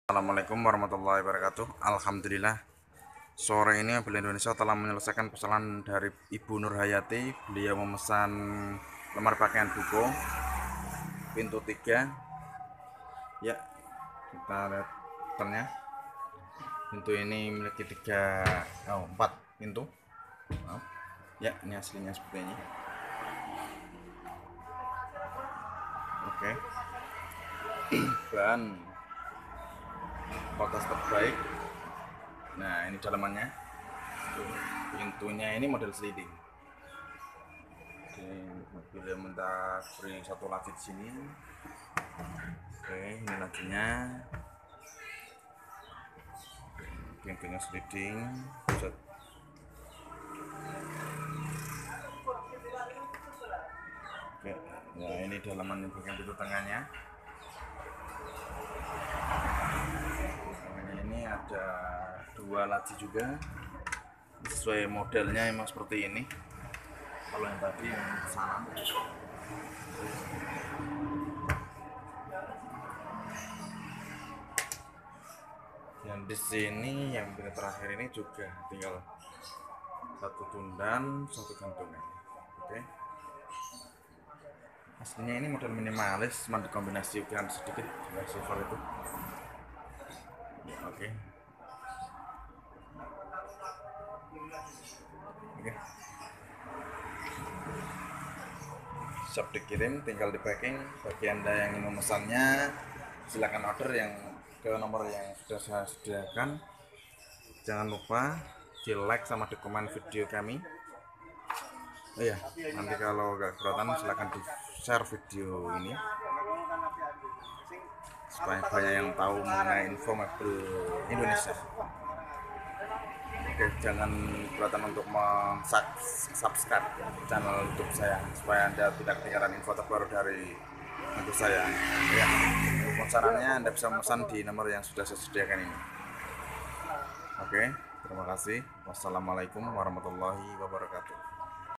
Assalamualaikum warahmatullahi wabarakatuh. Alhamdulillah, sore ini Mobil Indonesia telah menyelesaikan pesanan dari Ibu Nur Hayati. Beliau memesan lemar pakaian buko pintu 3. Ya, kita lihat detailnya. Pintu ini memiliki 4 pintu. Ya, ini aslinya seperti ini. Oke. Bahan kualitas terbaik. Nah, ini dalamannya. Pintunya ini model sliding. Bila minta beri satu laci di sini. Oke, ini lacinya. Pintunya sliding. Oke, nah ini dalaman bagian pintu tengahnya. Ini ada 2 laci juga, sesuai modelnya emang seperti ini. Kalau yang tadi yang sana, yang di sini yang terakhir ini juga tinggal satu tundan, satu gantungan. Oke. Aslinya ini model minimalis, cuma dikombinasikan sedikit dengan silver itu. Oke. Siap dikirim, tinggal di packing. Bagi Anda yang ingin memesannya, silakan order yang ke nomor yang sudah saya sediakan. Jangan lupa di like sama di komen video kami. Iya, nanti kalau gak keberatan silakan di share video ini supaya banyak yang tahu mengenai info mobil Indonesia. Oke, jangan keberatan untuk subscribe channel YouTube saya supaya Anda tidak ketinggalan info terbaru dari mobil saya. Ya, pemesanannya Anda bisa memesan di nomor yang sudah saya sediakan ini. Oke, terima kasih. Wassalamualaikum warahmatullahi wabarakatuh.